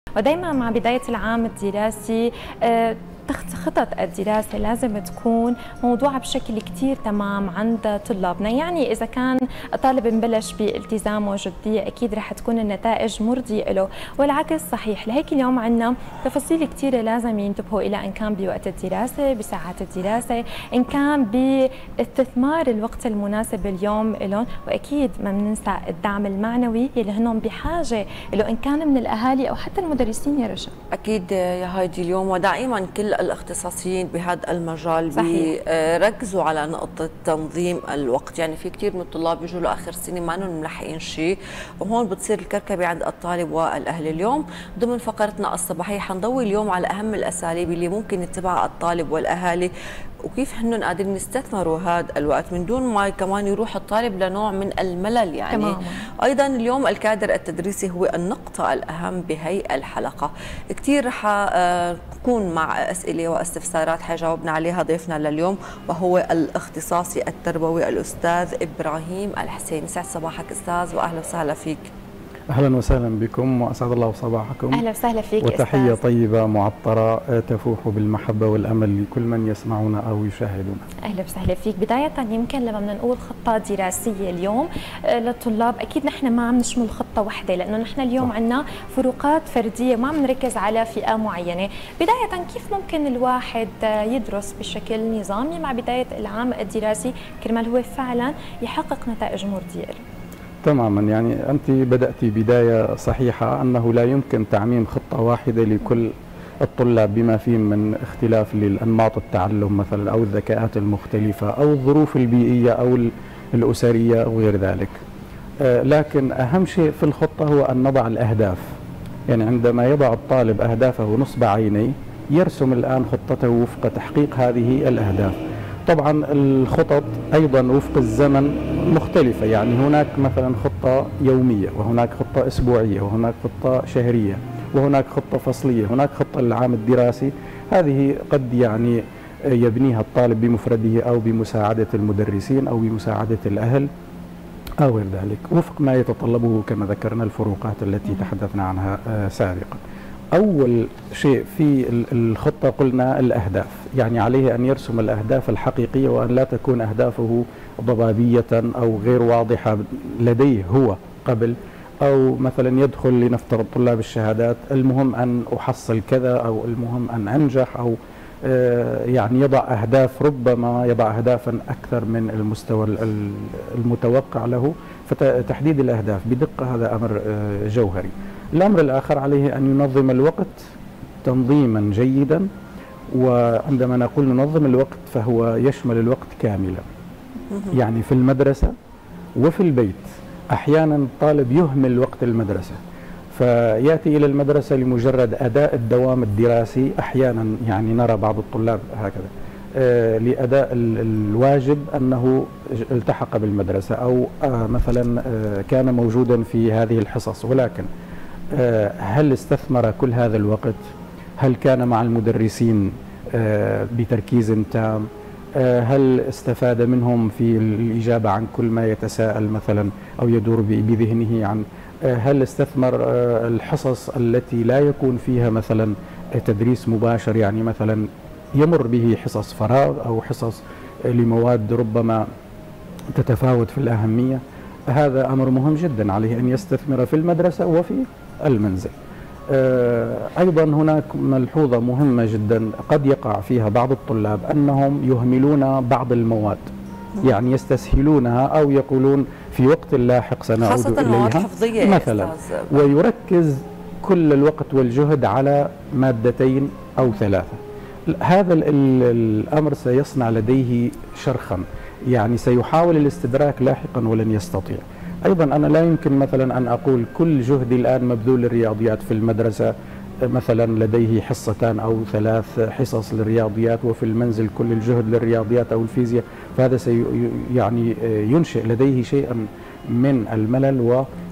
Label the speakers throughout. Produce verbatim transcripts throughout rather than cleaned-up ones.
Speaker 1: ودائما مع بداية العام الدراسي خطط الدراسة لازم تكون موضوعة بشكل كتير تمام عند طلابنا. يعني إذا كان الطالب مبلش بالتزام وجدية أكيد رح تكون النتائج مرضية له، والعكس صحيح. لهيك اليوم عنا تفاصيل كتيرة لازم ينتبهوا إلى، إن كان بوقت الدراسة، بساعات الدراسة، إن كان باستثمار الوقت المناسب اليوم لهم، وأكيد ما بننسى الدعم المعنوي اللي هنهم بحاجة له، إن كان من الأهالي أو حتى المدرسين. يا رشا
Speaker 2: أكيد يا هايدي، اليوم ودائما كل الاختصاصيين بهذا المجال بيركزوا على نقطة تنظيم الوقت. يعني في كثير من الطلاب بيجوا لاخر السنة ما انهم ملحقين شيء، وهون بتصير الكركبة عند الطالب والاهل. اليوم ضمن فقرتنا الصباحية حنضوي اليوم على اهم الاساليب اللي ممكن يتبعها الطالب والاهالي، وكيف هن قادرين يستثمروا هذا الوقت من دون ما كمان يروح الطالب لنوع من الملل. يعني تماما. ايضا اليوم الكادر التدريسي هو النقطة الاهم بهي الحلقة. كثير رح نكون مع اسئلة واستفسارات حيجاوبنا عليها ضيفنا لليوم، وهو الاختصاصي التربوي الاستاذ ابراهيم الحسين. سعد صباحك استاذ واهلا وسهلا فيك.
Speaker 3: اهلا وسهلا بكم واسعد الله صباحكم.
Speaker 1: اهلا وسهلا فيك
Speaker 3: وتحيه
Speaker 1: أستاذ.
Speaker 3: طيبه معطره تفوح بالمحبه والامل لكل من يسمعنا او يشاهدنا.
Speaker 1: اهلا وسهلا فيك. بدايه يمكن لما بدنا نقول خطه دراسيه اليوم للطلاب، اكيد نحن ما عم نشمل خطه واحده، لانه نحن اليوم عندنا فروقات فرديه وما عم نركز على فئه معينه. بدايه كيف ممكن الواحد يدرس بشكل نظامي مع بدايه العام الدراسي كرمال هو فعلا يحقق نتائج مرضيه له؟
Speaker 3: تماما، يعني أنت بدأتي بداية صحيحة، أنه لا يمكن تعميم خطة واحدة لكل الطلاب بما فيهم من اختلاف للأنماط التعلم مثلا، أو الذكاءات المختلفة، أو الظروف البيئية أو الأسرية أو غير ذلك. لكن أهم شيء في الخطة هو أن نضع الأهداف. يعني عندما يضع الطالب أهدافه نصب عينيه يرسم الآن خطته وفق تحقيق هذه الأهداف. طبعا الخطط أيضا وفق الزمن مختلفة، يعني هناك مثلا خطة يومية، وهناك خطة أسبوعية، وهناك خطة شهرية، وهناك خطة فصلية، هناك خطة للعام الدراسي. هذه قد يعني يبنيها الطالب بمفرده أو بمساعدة المدرسين أو بمساعدة الأهل أو غير ذلك، وفق ما يتطلبه كما ذكرنا الفروقات التي تحدثنا عنها سابقا. أول شيء في الخطة قلنا الأهداف، يعني عليه أن يرسم الأهداف الحقيقية، وأن لا تكون أهدافه ضبابية أو غير واضحة لديه هو قبل، أو مثلا يدخل لنفترض طلاب الشهادات المهم أن أحصل كذا، أو المهم أن أنجح، أو يعني يضع أهداف، ربما يضع أهدافا أكثر من المستوى المتوقع له. فتحديد الأهداف بدقة هذا أمر جوهري. الأمر الآخر عليه أن ينظم الوقت تنظيما جيدا، وعندما نقول ننظم الوقت فهو يشمل الوقت كاملا، يعني في المدرسة وفي البيت. أحيانا الطالب يهمل وقت المدرسة فيأتي إلى المدرسة لمجرد أداء الدوام الدراسي. أحيانا يعني نرى بعض الطلاب هكذا آه لأداء الواجب أنه التحق بالمدرسة، أو آه مثلا آه كان موجودا في هذه الحصص، ولكن آه هل استثمر كل هذا الوقت؟ هل كان مع المدرسين آه بتركيز تام؟ آه هل استفاد منهم في الإجابة عن كل ما يتساءل مثلا أو يدور بذهنه عن؟ آه هل استثمر آه الحصص التي لا يكون فيها مثلا تدريس مباشر، يعني مثلا يمر به حصص فراغ أو حصص لمواد ربما تتفاوت في الأهمية؟ هذا أمر مهم جدا، عليه أن يستثمر في المدرسة وفي المنزل. أيضا هناك ملحوظة مهمة جدا قد يقع فيها بعض الطلاب، أنهم يهملون بعض المواد، يعني يستسهلونها أو يقولون في وقت لاحق سنعود إليها،
Speaker 2: خاصة المواد الحفظية
Speaker 3: مثلا، ويركز كل الوقت والجهد على مادتين أو ثلاثة. هذا الأمر سيصنع لديه شرخا، يعني سيحاول الاستدراك لاحقا ولن يستطيع. أيضا أنا لا يمكن مثلا أن أقول كل جهدي الآن مبذول للرياضيات في المدرسة، مثلا لديه حصتان أو ثلاث حصص للرياضيات، وفي المنزل كل الجهد للرياضيات أو الفيزياء، فهذا سي يعني ينشئ لديه شيئا من الملل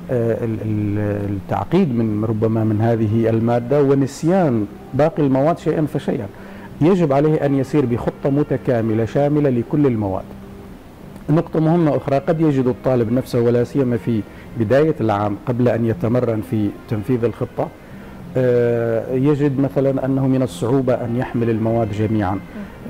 Speaker 3: والتعقيد من ربما من هذه المادة، ونسيان باقي المواد شيئا فشيئا. يجب عليه أن يسير بخطة متكاملة شاملة لكل المواد. نقطة مهمة أخرى، قد يجد الطالب نفسه ولا سيما في بداية العام قبل أن يتمرن في تنفيذ الخطة يجد مثلا أنه من الصعوبة أن يحمل المواد جميعا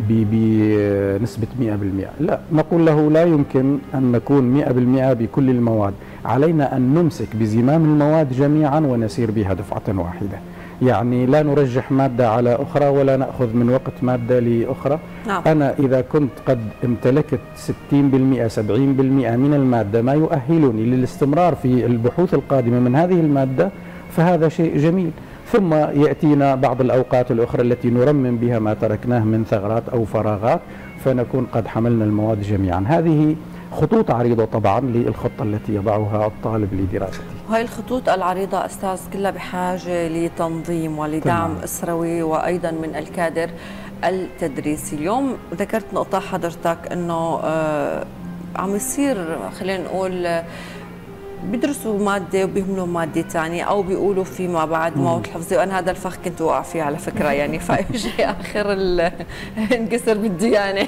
Speaker 3: بنسبة مئة بالمئة. لا، نقول له لا يمكن أن نكون مئة بالمئة بكل المواد، علينا أن نمسك بزمام المواد جميعا ونسير بها دفعة واحدة. يعني لا نرجح مادة على أخرى ولا نأخذ من وقت مادة لأخرى. نعم. أنا إذا كنت قد امتلكت ستين بالمئة سبعين بالمئة من المادة ما يؤهلني للاستمرار في البحوث القادمة من هذه المادة فهذا شيء جميل. ثم يأتينا بعض الأوقات الأخرى التي نرمم بها ما تركناه من ثغرات أو فراغات فنكون قد حملنا المواد جميعا. هذه خطوط عريضة طبعا للخطة التي يضعها الطالب لدراسته.
Speaker 2: وهي الخطوط العريضة أستاذ كلها بحاجة لتنظيم ولدعم أسروي وأيضا من الكادر التدريسي. اليوم ذكرت نقطة حضرتك أنه آه عم يصير خلينا نقول آه بيدرسوا مادة وبيهملوا مادة ثانية أو بيقولوا فيما بعد مواد الحفظية، وأنا هذا الفخ كنت واقع فيه على فكرة يعني فاجي آخر انكسر بالديانة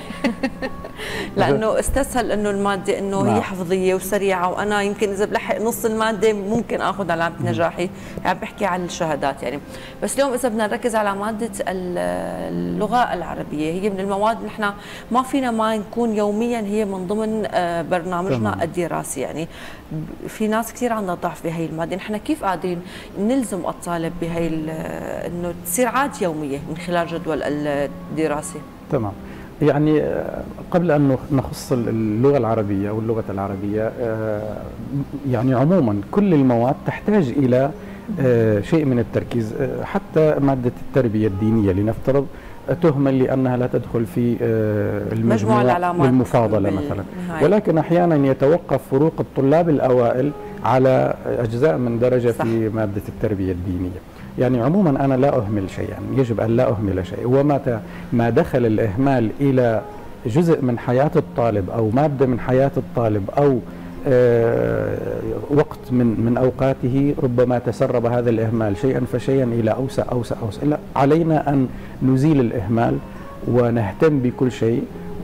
Speaker 2: لأنه استسهل إنه المادة إنه هي حفظية وسريعة، وأنا يمكن إذا بلحق نص المادة ممكن آخذ علامة نجاحي. عم بحكي عن الشهادات يعني. بس اليوم إذا بدنا نركز على مادة اللغة العربية، هي من المواد اللي نحن ما فينا ما نكون يوميا هي من ضمن برنامجنا الدراسي. يعني في ناس كثير عندها ضعف بهي الماده، نحن كيف قادرين نلزم الطالب بهي انه تصير عادة يوميه من خلال جدول الدراسي؟
Speaker 3: تمام. يعني قبل ان نخص اللغه العربيه او اللغه العربيه، يعني عموما كل المواد تحتاج الى شيء من التركيز. حتى ماده التربيه الدينيه لنفترض تهمل لأنها لا تدخل في المجموع المفاضلة مثلا، ولكن أحيانا يتوقف فروق الطلاب الأوائل على أجزاء من درجة صح. في مادة التربية الدينية. يعني عموما أنا لا أهمل شيئا، يعني يجب أن لا أهمل شيء. وما ما دخل الإهمال إلى جزء من حياة الطالب أو مادة من حياة الطالب أو أه وقت من من اوقاته، ربما تسرب هذا الاهمال شيئا فشيئا الى اوسع اوسع اوسع. لا، علينا ان نزيل الاهمال ونهتم بكل شيء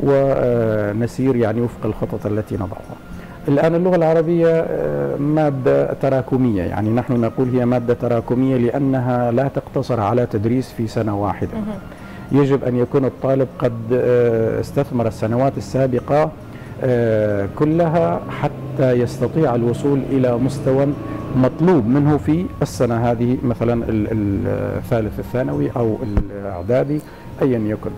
Speaker 3: ونسير يعني وفق الخطط التي نضعها. الان اللغه العربيه ماده تراكميه، يعني نحن نقول هي ماده تراكميه لانها لا تقتصر على تدريس في سنه واحده. يجب ان يكون الطالب قد استثمر السنوات السابقه كلها حتى يستطيع الوصول إلى مستوى مطلوب منه في السنة هذه، مثلا الثالث الثانوي أو الإعدادي أيا يكن.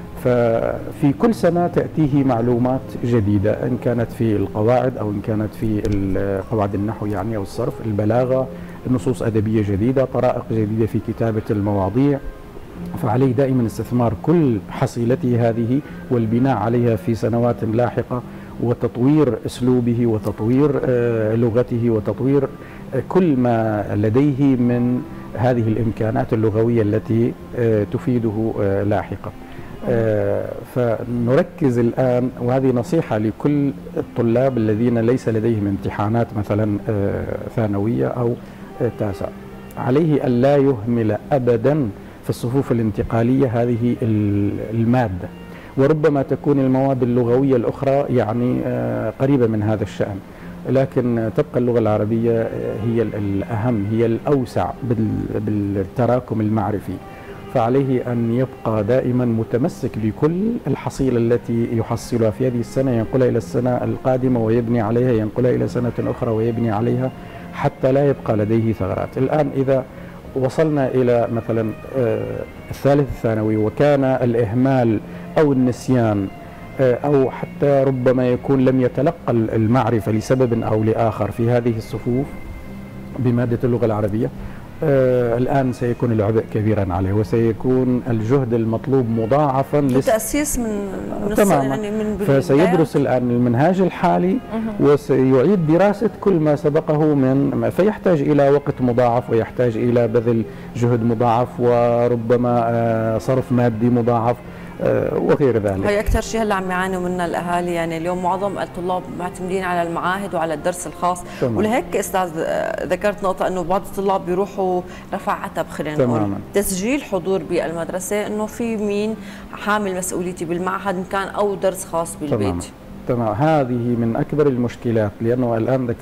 Speaker 3: ففي كل سنة تأتيه معلومات جديدة، إن كانت في القواعد أو إن كانت في قواعد النحو يعني أو الصرف، البلاغة، نصوص أدبية جديدة، طرائق جديدة في كتابة المواضيع. فعليه دائما استثمار كل حصيلته هذه والبناء عليها في سنوات لاحقة، وتطوير أسلوبه وتطوير لغته وتطوير كل ما لديه من هذه الإمكانات اللغوية التي تفيده لاحقا. فنركز الآن، وهذه نصيحة لكل الطلاب الذين ليس لديهم امتحانات مثلا ثانوية أو تاسع، عليه أن لا يهمل أبدا في الصفوف الانتقالية هذه المادة، وربما تكون المواد اللغوية الأخرى يعني قريبة من هذا الشأن، لكن تبقى اللغة العربية هي الأهم، هي الأوسع بالتراكم المعرفي. فعليه أن يبقى دائما متمسك بكل الحصيلة التي يحصلها في هذه السنة، ينقلها إلى السنة القادمة ويبني عليها، ينقلها إلى سنة أخرى ويبني عليها، حتى لا يبقى لديه ثغرات. الآن إذا وصلنا إلى مثلا الثالث الثانوي وكان الإهمال أو النسيان أو حتى ربما يكون لم يتلقى المعرفة لسبب أو لآخر في هذه الصفوف بمادة اللغة العربية، الآن سيكون العبء كبيرا عليه وسيكون الجهد المطلوب مضاعفا
Speaker 2: لتأسيس من
Speaker 3: تماما يعني من فسيدرس الآن المنهاج الحالي وسيعيد دراسة كل ما سبقه من، فيحتاج إلى وقت مضاعف ويحتاج إلى بذل جهد مضاعف وربما صرف مادي مضاعف وغير ذلك.
Speaker 2: هي أكثر شيء هلا عم يعانوا منها الأهالي، يعني اليوم معظم الطلاب معتمدين على المعاهد وعلى الدرس الخاص. تمام. ولهيك أستاذ ذكرت نقطة إنه بعض الطلاب بيروحوا رفع عتب، خلينا نقول تسجيل حضور بالمدرسة، إنه في مين حامل مسؤوليتي بالمعهد إن كان أو درس خاص بالبيت.
Speaker 3: تمام. تمام. هذه من أكبر المشكلات، لأنه الآن ذكرت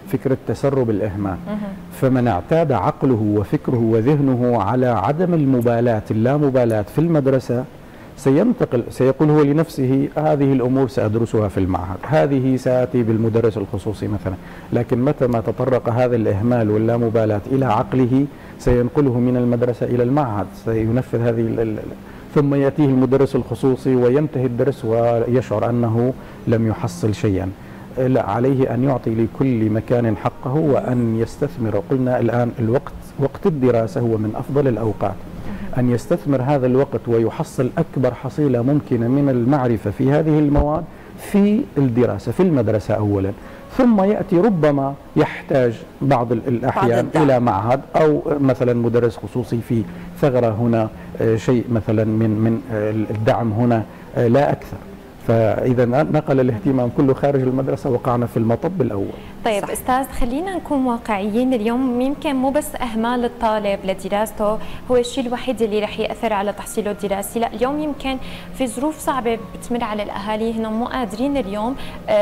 Speaker 3: فكرة تسرب الإهمال. فمن اعتاد عقله وفكره وذهنه على عدم المبالاة اللامبالاة في المدرسة سينتقل، سيقول هو لنفسه هذه الأمور سأدرسها في المعهد، هذه سآتي بالمدرس الخصوصي مثلا. لكن متى ما تطرق هذا الإهمال واللامبالاة إلى عقله سينقله من المدرسة إلى المعهد، سينفذ هذه ال ال ثم يأتيه المدرس الخصوصي وينتهي الدرس ويشعر أنه لم يحصل شيئا. لا، عليه أن يعطي لكل مكان حقه وأن يستثمر. قلنا الآن الوقت، وقت الدراسة هو من أفضل الأوقات، أن يستثمر هذا الوقت ويحصل أكبر حصيلة ممكنة من المعرفة في هذه المواد في الدراسة في المدرسة أولا، ثم يأتي ربما يحتاج بعض الأحيان إلى معهد أو مثلا مدرس خصوصي في ثغرة هنا، شيء مثلا من من الدعم هنا لا أكثر. فإذا نقل الاهتمام كله خارج المدرسة وقعنا في المطب الأول.
Speaker 1: طيب صح. أستاذ، خلينا نكون واقعيين. اليوم يمكن مو بس إهمال الطالب لدراسته هو الشيء الوحيد اللي رح يأثر على تحصيله الدراسي، لا، اليوم يمكن في ظروف صعبة بتمر على الأهالي، هنم مو قادرين اليوم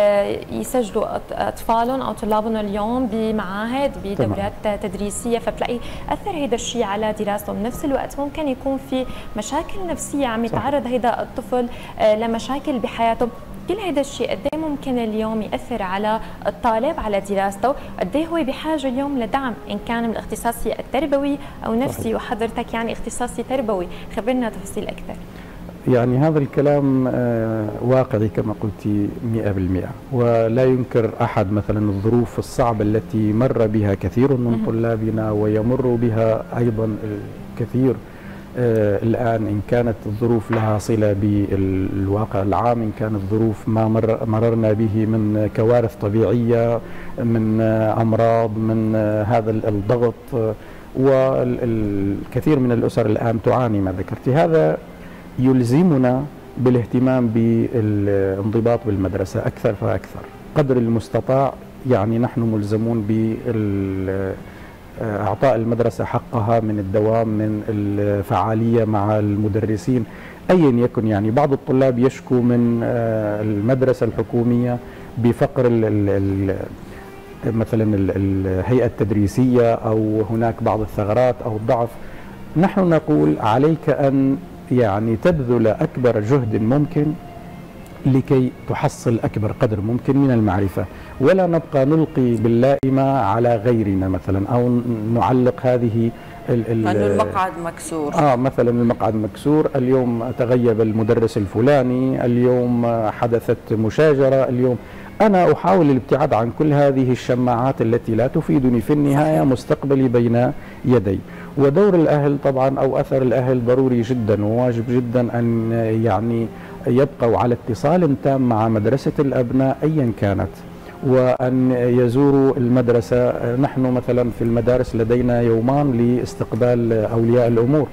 Speaker 1: يسجلوا أطفالهم أو طلابهم اليوم بمعاهد بدورات تدريسية، فبتلاقي أثر هذا الشيء على دراستهم. بنفس الوقت ممكن يكون في مشاكل نفسية عم يتعرض هذا الطفل لمشاكل بحياته. كل هذا الشيء قد ايه ممكن اليوم ياثر على الطالب على دراسته، قد ايه هو بحاجه اليوم لدعم ان كان من الاختصاصي التربوي او نفسي، وحضرتك يعني اختصاصي تربوي، خبرنا تفاصيل اكثر.
Speaker 3: يعني هذا الكلام واقعي كما قلتي مئة بالمئة، ولا ينكر أحد مثلا الظروف الصعبة التي مر بها كثير من طلابنا ويمر بها أيضا الكثير آه الآن، إن كانت الظروف لها صلة بالواقع العام، إن كانت ظروف ما مر مررنا به من كوارث طبيعية، من آه أمراض، من آه هذا الضغط، آه والكثير من الأسر الآن تعاني ما ذكرت. هذا يلزمنا بالاهتمام بالانضباط بالمدرسة أكثر فأكثر قدر المستطاع. يعني نحن ملزمون بال إعطاء المدرسة حقها من الدوام، من الفعالية مع المدرسين أيا يكن. يعني بعض الطلاب يشكو من المدرسة الحكومية بفقر ال ال مثلا الهيئة التدريسية أو هناك بعض الثغرات أو الضعف. نحن نقول عليك أن يعني تبذل أكبر جهد ممكن لكي تحصل أكبر قدر ممكن من المعرفة، ولا نبقى نلقي باللائمة على غيرنا مثلا، أو نعلق هذه
Speaker 2: ال المقعد مكسور.
Speaker 3: آه مثلا المقعد مكسور، اليوم تغيب المدرس الفلاني، اليوم حدثت مشاجرة، اليوم أنا أحاول الابتعاد عن كل هذه الشماعات التي لا تفيدني. في النهاية مستقبلي بين يدي. ودور الأهل طبعا أو أثر الأهل ضروري جدا وواجب جدا أن يعني يبقوا على اتصال تام مع مدرسة الأبناء أيا كانت، وأن يزوروا المدرسة. نحن مثلا في المدارس لدينا يومان لاستقبال أولياء الأمور،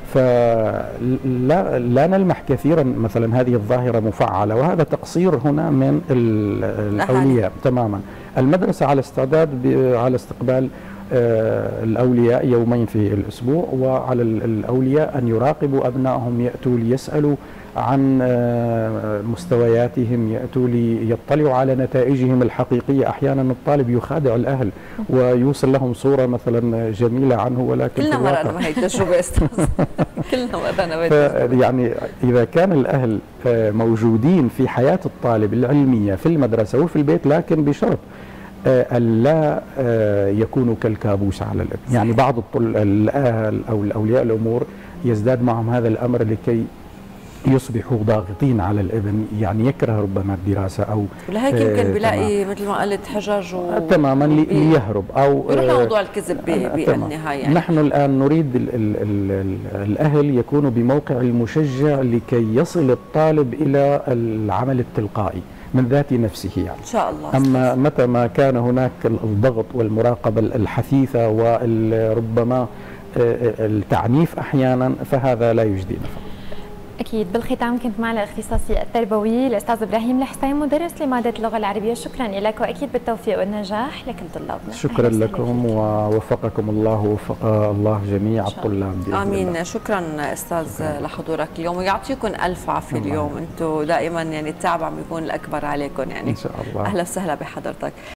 Speaker 3: فلا لا نلمح كثيرا مثلا هذه الظاهرة مفعلة، وهذا تقصير هنا من الأولياء تماما. المدرسة على استعداد على استقبال الأولياء يومين في الأسبوع، وعلى الأولياء أن يراقبوا أبنائهم، يأتوا ليسألوا عن مستوياتهم، يأتوا ليطلعوا على نتائجهم الحقيقية. أحيانا الطالب يخادع الأهل ويوصل لهم صورة مثلا جميلة عنه، ولكن
Speaker 2: كلنا مرة ما هي التجربة أستاذ كلنا مرة.
Speaker 3: يعني إذا كان الأهل موجودين في حياة الطالب العلمية في المدرسة وفي البيت، لكن بشرط ألا يكونوا كالكابوس على الابن. يعني بعض الأهل أو الأولياء الأمور يزداد معهم هذا الأمر لكي يصبحوا ضاغطين على الابن، يعني يكره ربما الدراسة أو
Speaker 2: ولهيك يمكن بلاقي مثل ما قلت حجج
Speaker 3: تماما ليهرب أو
Speaker 2: يروح لموضوع الكذب بالنهاية. يعني
Speaker 3: نحن الآن نريد ال ال ال الأهل يكونوا بموقع المشجع لكي يصل الطالب إلى العمل التلقائي من ذات نفسه يعني.
Speaker 2: إن شاء الله.
Speaker 3: أما متى ما كان هناك الضغط والمراقبة الحثيثة وربما التعنيف أحيانا، فهذا لا يجدينا.
Speaker 1: أكيد. بالختام كنت معنا الاختصاصي التربوي الأستاذ إبراهيم الحسين، مدرس لمادة اللغة العربية. شكرا لك، وأكيد بالتوفيق والنجاح لكل طلابنا.
Speaker 3: شكرا لكم ووفقكم الله ووفق الله جميع الطلاب.
Speaker 2: آمين الله. شكرا أستاذ شكرا لحضورك اليوم، ويعطيكم ألف عافية. اليوم أنتم دائما يعني التعب عم يكون الأكبر عليكم يعني.
Speaker 3: إن شاء الله.
Speaker 2: أهلا وسهلا بحضرتك.